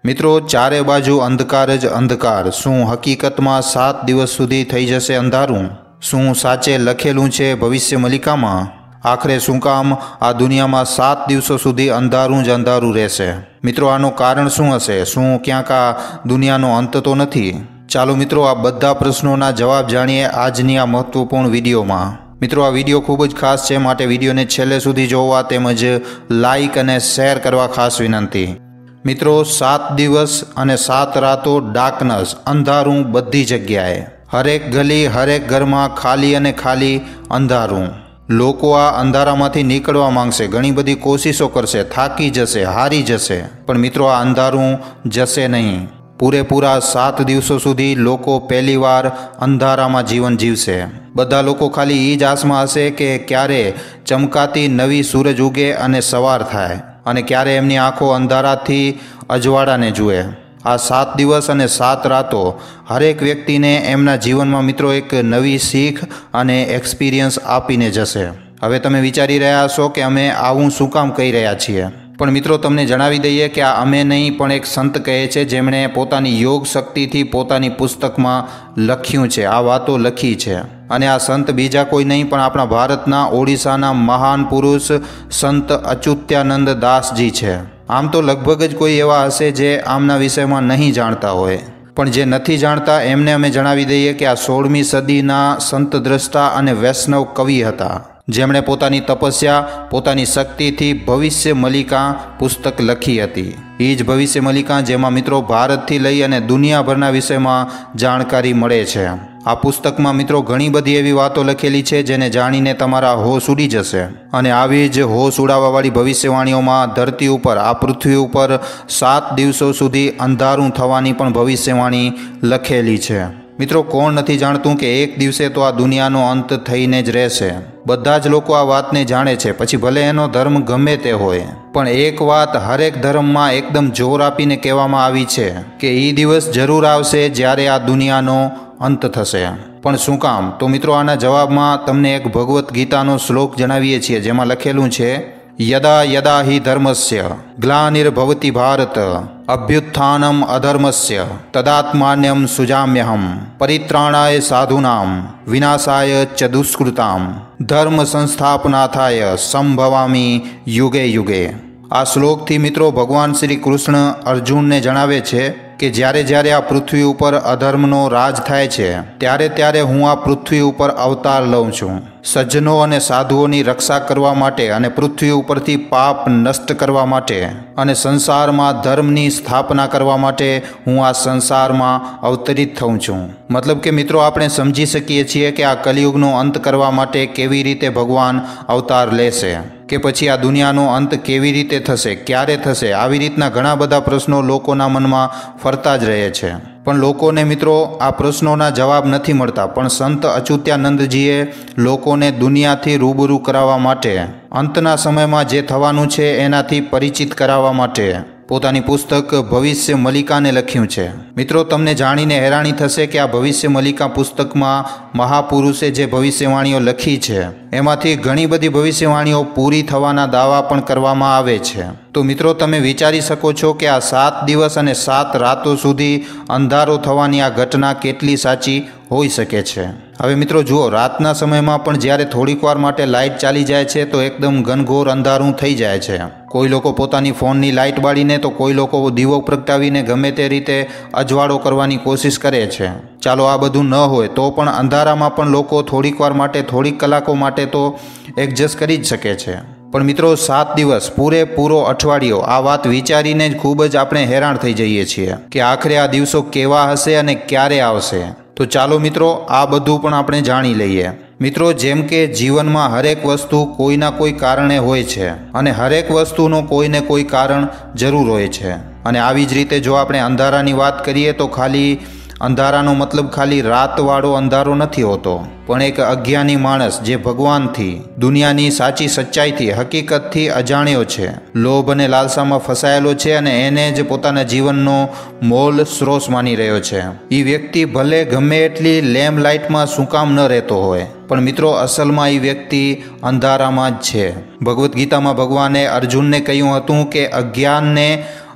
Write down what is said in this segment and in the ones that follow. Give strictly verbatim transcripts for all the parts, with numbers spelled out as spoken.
મિત્રો, ચારે બાજુ અંધકાર જ અંધકાર. શું હકીકતમાં સાત દિવસ સુધી થઈ જશે અંધારું? શું સાચે લખેલું છે ભવિષ્ય મલિકામાં? આખરે શું કામ આ દુનિયામાં સાત દિવસો સુધી અંધારું જ અંધારું રહેશે? મિત્રો, આનું કારણ શું હશે? શું ક્યાંક આ દુનિયાનો અંત તો નથી? ચાલો મિત્રો, આ બધા પ્રશ્નોના જવાબ જાણીએ આજની આ મહત્વપૂર્ણ વિડીયોમાં. મિત્રો, આ વિડીયો ખૂબ જ ખાસ છે, માટે વિડીયોને છેલ્લે સુધી જોવા તેમજ લાઇક અને શેર કરવા ખાસ વિનંતી. મિત્રો, સાત દિવસ અને સાત રાતો, ડાર્કનેસ, અંધારું બધી જગ્યાએ, હરેક ગલી, હરેક ઘરમાં ખાલી અને ખાલી અંધારું. લોકો આ અંધારામાંથી નીકળવા માંગશે, ઘણી બધી કોશિશો કરશે, થાકી જશે, હારી જશે, પણ મિત્રો આ અંધારું જશે નહીં. પૂરેપૂરા સાત દિવસો સુધી લોકો પહેલીવાર અંધારામાં જીવન જીવશે. બધા લોકો ખાલી એ જ આસમાં હશે કે ક્યારે ચમકાતી નવી સૂરજ ઉગે અને સવાર થાય, અને ક્યારે એમની આંખો અંધારાથી અજવાળાને જુએ. આ સાત દિવસ અને સાત રાતો હરેક વ્યક્તિને એમના જીવનમાં મિત્રો એક નવી શીખ અને એક્સપિરિયન્સ આપીને જશે. હવે તમે વિચારી રહ્યા હશો કે અમે આવું શું કામ કહી રહ્યા છીએ, પણ મિત્રો તમને જણાવી દઈએ કે આ અમે નહીં, પણ એક સંત કહે છે જેમણે પોતાની યોગ શક્તિથી પોતાની પુસ્તકમાં લખ્યું છે, આ વાતો લખી છે. અને આ સંત બીજા કોઈ નહીં પણ આપણા ભારતના ઓડિશાના મહાન પુરુષ સંત અચ્યુતાનંદ દાસજી છે. આમ તો લગભગ જ કોઈ એવા હશે જે આમના વિષયમાં નહીં જાણતા હોય, પણ જે નથી જાણતા એમને અમે જણાવી દઈએ કે આ સોળમી સદીના સંત દ્રષ્ટા અને વૈષ્ણવ કવિ હતા, જેમણે પોતાની તપસ્યા, પોતાની શક્તિથી ભવિષ્ય મલિકા પુસ્તક લખી હતી. એ જ ભવિષ્ય મલિકા જેમાં મિત્રો ભારતથી લઈ અને દુનિયાભરના વિષયમાં જાણકારી મળે છે. આ પુસ્તકમાં મિત્રો ઘણી બધી એવી વાતો લખેલી છે જેને જાણીને તમારા હોશ ઉડી જશે. અને આવી જ હોશ ઉડાવવાવાળી ભવિષ્યવાણીઓમાં ધરતી ઉપર, આ પૃથ્વી ઉપર સાત દિવસો સુધી અંધારું થવાની પણ ભવિષ્યવાણી લખેલી છે. મિત્રો, કોણ નથી જાણતું કે એક દિવસે તો આ દુનિયાનો અંત થઈને જ રહેશે. બધા જ લોકો આ વાતને જાણે છે, પછી ભલે એનો ધર્મ ગમે તે હોય. પણ એક વાત હરેક ધર્મમાં એકદમ જોર આપીને કહેવામાં આવી છે કે એ દિવસ જરૂર આવશે જ્યારે આ દુનિયાનો અંત થશે. પણ શું કામ? તો મિત્રો, આના જવાબમાં તમને એક ભગવદ્ ગીતાનો શ્લોક જણાવીએ છીએ, જેમાં લખેલું છે, યદા યદા હિ ધર્મસ્ય ગ્લાનિર્ભવતિ ભારત અભ્યુત્થાનમ અધર્મસ્ય તદાત્માન્યમ સુજામ્યહમ પરિત્રાણાય સાધુનામ વિનાશાય ચ દુષ્કૃતામ ધર્મ સંસ્થાપનાથાય સંભવામી યુગે યુગે. આ શ્લોકથી મિત્રો ભગવાન શ્રી કૃષ્ણ અર્જુનને જણાવે છે કે જ્યારે જ્યારે આ પૃથ્વી ઉપર અધર્મનો રાજ થાય છે, ત્યારે ત્યારે હું આ પૃથ્વી ઉપર અવતાર લઉં છું, સજ્જનો અને સાધુઓની રક્ષા કરવા માટે, અને પૃથ્વી ઉપરથી પાપ નષ્ટ કરવા માટે, અને સંસારમાં ધર્મની સ્થાપના કરવા માટે હું આ સંસારમાં અવતરિત થઉં છું. મતલબ કે મિત્રો, આપણે સમજી શકીએ છીએ કે આ કલિયુગનો અંત કરવા માટે કેવી રીતે ભગવાન અવતાર લેશે, કે પછી આ દુનિયાનો અંત કેવી રીતે થશે, ક્યારે થશે. આવી રીતના ઘણા બધા પ્રશ્નો લોકોના મનમાં ફરતા જ રહે છે, પણ લોકોને મિત્રો આ પ્રશ્નોના જવાબ નથી મળતા. પણ સંત અચ્યુતાનંદજીએ લોકોને દુનિયાથી રૂબરૂ કરાવવા માટે, અંતના સમયમાં જે થવાનું છે એનાથી પરિચિત કરાવવા માટે પોતાની પુસ્તક ભવિષ્ય મલિકાને લખ્યું છે. મિત્રો, તમને જાણીને હેરાની થશે કે આ ભવિષ્ય મલિકા પુસ્તકમાં મહાપુરુષે જે ભવિષ્યવાણીઓ લખી છે એમાંથી ઘણી બધી ભવિષ્યવાણીઓ પૂરી થવાના દાવા પણ કરવામાં આવે છે. તો મિત્રો, તમે વિચારી શકો છો કે આ સાત દિવસ અને સાત રાતો સુધી અંધારો થવાની આ ઘટના કેટલી સાચી હોઈ શકે છે. હવે મિત્રો જુઓ, રાતના સમયમાં પણ જ્યારે થોડીક વાર માટે લાઇટ ચાલી જાય છે તો એકદમ ઘનઘોર અંધારું થઈ જાય છે. કોઈ લોકો પોતાની ફોનની લાઇટ બાળીને, તો કોઈ લોકો દીવો પ્રગટાવીને ગમે તે રીતે અજવાળો કરવાની કોશિશ કરે છે. ચાલો આ બધું ન હોય તો પણ અંધારામાં પણ લોકો થોડીક વાર માટે, થોડીક કલાકો માટે તો એડજસ્ટ કરી જ શકે છે. પણ મિત્રો, સાત દિવસ, પૂરેપૂરો અઠવાડિયો, આ વાત વિચારીને જ ખૂબ જ આપણે હેરાન થઈ જઈએ છીએ કે આખરે આ દિવસો કેવા હશે અને ક્યારે આવશે. તો ચાલો મિત્રો, આ બધું પણ આપણે જાણી લઈએ. મિત્રો, જેમ કે જીવનમાં હરેક વસ્તુ કોઈના કોઈ કારણે હોય છે, અને હરેક વસ્તુનો કોઈને કોઈ કારણ જરૂર હોય છે. અને આવી જ રીતે જો આપણે અંધારાની વાત કરીએ તો ખાલી અંધારાનો મતલબ ખાલી રાતવાળો અંધારો નથી હોતો, પણ એક અજ્ઞાની માણસ જે ભગવાનથી, દુનિયાની સાચી સચ્ચાઈથી, હકીકતથી અજાણ્યો છે, લોભ અને લાલસામાં ફસાયેલો છે, અને એને જ પોતાના જીવનનો મોલ સ્ત્રોત માની રહ્યો છે. એ વ્યક્તિ ભલે ગમે એટલી લેમ્પ લાઇટમાં શું કામ ન રહેતો હોય, પણ મિત્રો અસલમાં એ વ્યક્તિ અંધારામાં જ છે. ભગવદ્ ગીતામાં ભગવાને અર્જુનને કહ્યું હતું કે અજ્ઞાનને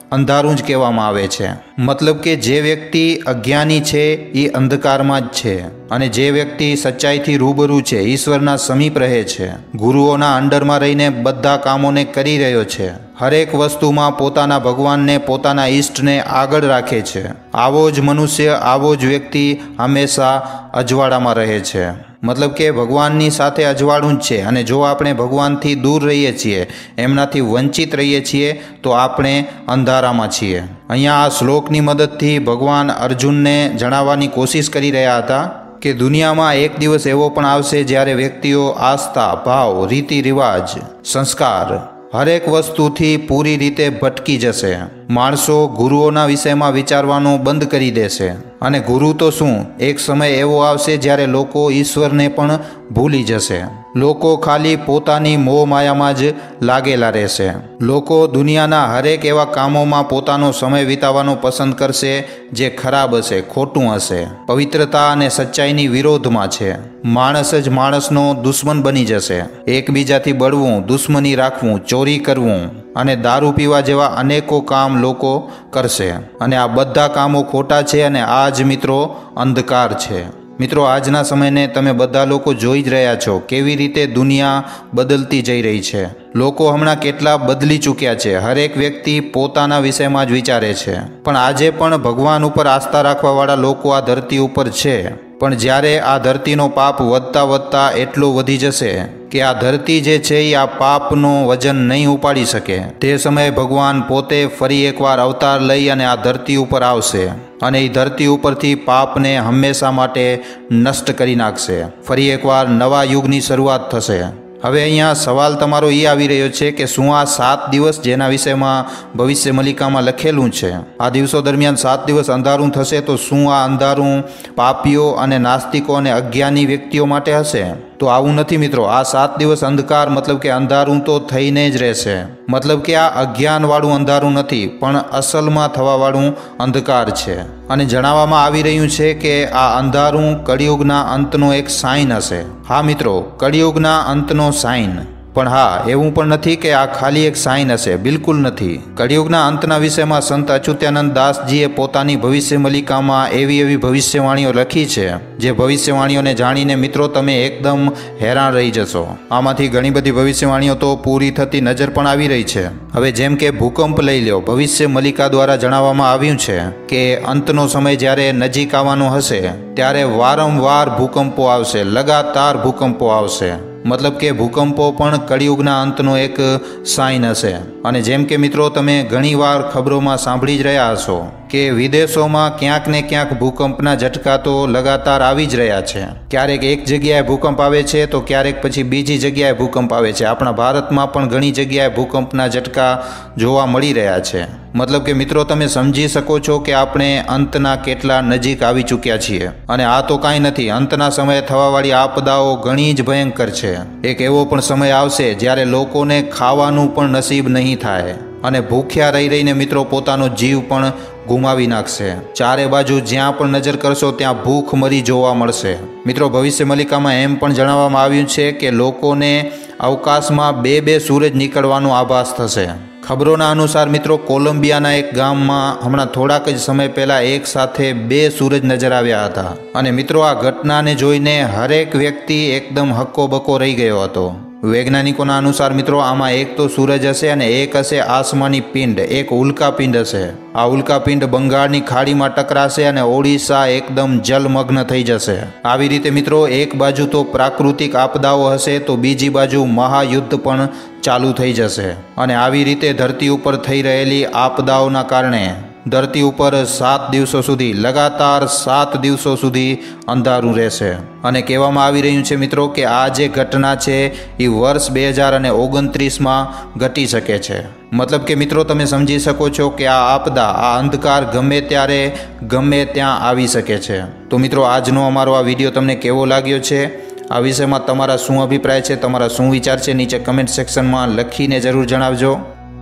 અંધારું જ કહેવામાં આવે છે। મતલબ કે જે વ્યક્તિ અજ્ઞાની છે એ અંધકારમાં જ છે, અને જે વ્યક્તિ સચ્ચાઈથી રૂબરૂ છે, ઈશ્વરના સમીપ રહે છે, ગુરુઓના અંડરમાં રહીને બધા કામોને કરી રહ્યો છે, હરેક વસ્તુમાં પોતાના ભગવાનને, પોતાના ઈષ્ટને આગળ રાખે છે, આવો જ મનુષ્ય, આવો જ વ્યક્તિ હંમેશા અજવાળામાં રહે છે। મતલબ કે ભગવાનની સાથે અજવાળું જ છે, અને જો આપણે ભગવાનથી દૂર રહીએ છીએ, એમનાથી વંચિત રહીએ છીએ, તો આપણે અંધારામાં છીએ। અહીંયા આ શ્લોકની મદદથી ભગવાન અર્જુનને જણાવવાની કોશિશ કરી રહ્યા હતા કે દુનિયામાં એક દિવસ એવો પણ આવશે જ્યારે વ્યક્તિઓ આસ્થા, ભાવ, રીતિ રિવાજ, સંસ્કાર, હરેક વસ્તુથી પૂરી રીતે ભટકી જશે। માણસો ગુરુઓના વિષયમાં વિચારવાનું બંધ કરી દેશે, અને ગુરુ તો શું, એક સમય એવો આવશે જ્યારે લોકો ઈશ્વરને પણ ભૂલી જશે। લોકો ખાલી પોતાની મોહ માયામાં જ લાગેલા રહેશે। લોકો દુનિયાના હરેક એવા કામોમાં પોતાનો સમય વિતાવવાનો પસંદ કરશે જે ખરાબ હશે, ખોટું હશે, પવિત્રતા અને સચ્ચાઈની વિરોધમાં છે। માણસ જ માણસનો દુશ્મન બની જશે। એકબીજાથી બળવું, દુશ્મની રાખવું, ચોરી કરવું અને દારૂ પીવા જેવા અનેકો કામ લોકો કરશે, અને આ બધા કામો ખોટા છે, અને આ જ મિત્રો અંધકાર છે। મિત્રો, આજના સમયને તમે બધા લોકો જોઈ જ રહ્યા છો કેવી રીતે દુનિયા બદલતી જઈ રહી છે। લોકો હમણાં કેટલા બદલી ચૂક્યા છે। હરેક વ્યક્તિ પોતાના વિષયમાં જ વિચારે છે, પણ આજે પણ ભગવાન ઉપર આસ્થા રાખવાવાળા લોકો આ ધરતી ઉપર છે। પણ જ્યારે આ ધરતીનો પાપ વધતા વધતા એટલો વધી જશે કે આ ધરતી જે છે એ આ પાપનો વજન નહીં ઉપાડી શકે, તે સમયે ભગવાન પોતે ફરી એકવાર અવતાર લઈ અને આ ધરતી ઉપર આવશે, અને એ ધરતી ઉપરથી પાપને હંમેશા માટે નષ્ટ કરી નાખશે। ફરી એકવાર નવા યુગની શરૂઆત થશે। હવે અહીંયા સવાલ તમારો એ આવી રહ્યો છે કે શું આ સાત દિવસ જેના વિષયમાં ભવિષ્ય મલિકામાં લખેલું છે, આ દિવસો દરમિયાન સાત દિવસ અંધારું થશે, તો શું આ અંધારું પાપીઓ અને નાસ્તિકો અને અજ્ઞાની વ્યક્તિઓ માટે હશે? તો આવું નથી મિત્રો। આ સાત દિવસ અંધકાર મતલબ કે અંધારું તો થઈને જ રહેશે। મતલબ કે આ અજ્ઞાનવાળું અંધારું નથી, પણ અસલમાં થવાવાળું અંધકાર છે। અને જણાવવામાં આવી રહ્યું છે કે આ અંધારું કળિયુગના અંતનો એક સાઇન હશે। હા મિત્રો, કળિયુગના અંતનો સાઇન। પણ હા, એવું પણ નથી કે આ ખાલી એક સાઇન હશે, બિલકુલ નથી। કળિયુગના અંતના વિષયમાં સંત અચ્યુતાનંદ દાસજીએ પોતાની ભવિષ્ય મલિકામાં એવી એવી ભવિષ્યવાણીઓ લખી છે, જે ભવિષ્યવાણીઓને જાણીને મિત્રો તમે એકદમ હેરાન રહી જશો। આમાંથી ઘણી બધી ભવિષ્યવાણીઓ તો પૂરી થતી નજર પણ આવી રહી છે। હવે જેમ કે ભૂકંપ લઈ લો, ભવિષ્ય મલિકા દ્વારા જણાવવામાં આવ્યું છે કે અંતનો સમય જ્યારે નજીક આવવાનો હશે ત્યારે વારંવાર ભૂકંપો આવશે, લગાતાર ભૂકંપો આવશે। મતલબ કે ભૂકંપો પણ કળિયુગના અંતનો એક સાઇન હશે। અને જેમ કે મિત્રો તમે ઘણીવાર ખબરોમાં સાંભળી જ રહ્યા હશો કે વિદેશોમાં ક્યાંક ને ક્યાંક ભૂકંપના ઝટકા તો લગાતાર આવી જ રહ્યા છે। ક્યારેક એક જગ્યાએ ભૂકંપ આવે છે, તો ક્યારેક પછી બીજી જગ્યાએ ભૂકંપ આવે છે। આપણા ભારતમાં પણ ઘણી જગ્યાએ ભૂકંપના ઝટકા જોવા મળી રહ્યા છે। મતલબ કે મિત્રો તમે સમજી શકો છો કે આપણે અંતના કેટલા નજીક આવી ચૂક્યા છીએ। અને આ તો કાંઈ નથી, અંતના સમયે થવાવાળી આપદાઓ ઘણી જ ભયંકર છે। એક એવો પણ સમય આવશે જ્યારે લોકોને ખાવાનું પણ નસીબ નહીં થાય, અને ભૂખ્યા રહી રહીને મિત્રો પોતાનો જીવ પણ ગુમાવી નાખશે। ચારે બાજુ જ્યાં પણ નજર કરશો ત્યાં ભૂખ મરી જોવા મળશે। મિત્રો, ભવિષ્ય મલિકામાં એમ પણ જણાવવામાં આવ્યું છે કે લોકોને અવકાશમાં બે બે સૂરજ નીકળવાનો આભાસ થશે। ખબરોના અનુસાર મિત્રો કોલંબિયાના એક ગામમાં હમણાં થોડાક જ સમય પહેલાં એક સાથે બે સૂરજ નજર આવ્યા હતા, અને મિત્રો આ ઘટનાને જોઈને હરેક વ્યક્તિ એકદમ હક્કો બક્કો રહી ગયો હતો। વૈજ્ઞાનિકોના અનુસાર મિત્રો આમાં એક તો સૂરજ હશે અને એક હશે આસમાની પિંડ, એક ઉલ્કાપિંડ હશે। આ ઉલ્કાપિંડ બંગાળની ખાડીમાં ટકરાશે અને ઓડિશા એકદમ જલમગ્ન થઈ જશે। આવી રીતે મિત્રો એક બાજુ તો પ્રાકૃતિક આપદાઓ હશે, તો બીજી બાજુ મહાયુદ્ધ પણ ચાલુ થઈ જશે। અને આવી રીતે ધરતી ઉપર થઈ રહેલી આપદાઓના કારણે ધરતી ઉપર સાત દિવસો સુધી, લગાતાર સાત દિવસો સુધી અંધારું રહેશે। અને કહેવામાં આવી રહ્યું છે મિત્રો કે આ જે ઘટના છે એ વર્ષ બે હજાર અને ઓગણત્રીસમાં ઘટી શકે છે। મતલબ કે મિત્રો તમે સમજી શકો છો કે આ આપદા, આ અંધકાર ગમે ત્યારે ગમે ત્યાં આવી શકે છે। તો મિત્રો આજનો અમારો આ વિડીયો તમને કેવો લાગ્યો છે, આ વિષયમાં તમારા શું અભિપ્રાય છે, તમારા શું વિચાર છે, નીચે કમેન્ટ સેક્શનમાં લખીને જરૂર જણાવજો।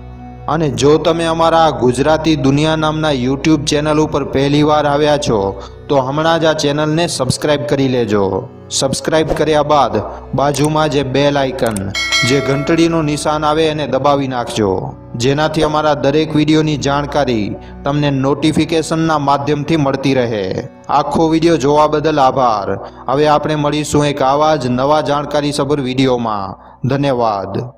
અને જો તમે અમારા ગુજરાતી દુનિયા નામના યુટ્યુબ ચેનલ ઉપર પહેલીવાર આવ્યા છો તો હમણાં જ આ ચેનલને સબસ્ક્રાઇબ કરી લેજો। સબસ્ક્રાઇબ કર્યા બાદ બાજુમાં જે બેલ આઇકન જે ઘંટડીનું નિશાન આવે એને દબાવી નાખજો, જેનાથી અમારા દરેક વિડીયોની જાણકારી તમને નોટિફિકેશનના માધ્યમથી મળતી રહે। આખો વિડીયો જોવા બદલ આભાર। હવે આપણે મળીશું એક આવા જ નવા જાણકારીસભર વિડીયોમાં। ધન્યવાદ।